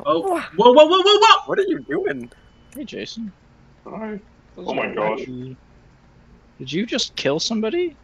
Oh, whoa, whoa, whoa, whoa, whoa! What are you doing? Hey, Jason. Hi. Oh my gosh. Did you just kill somebody?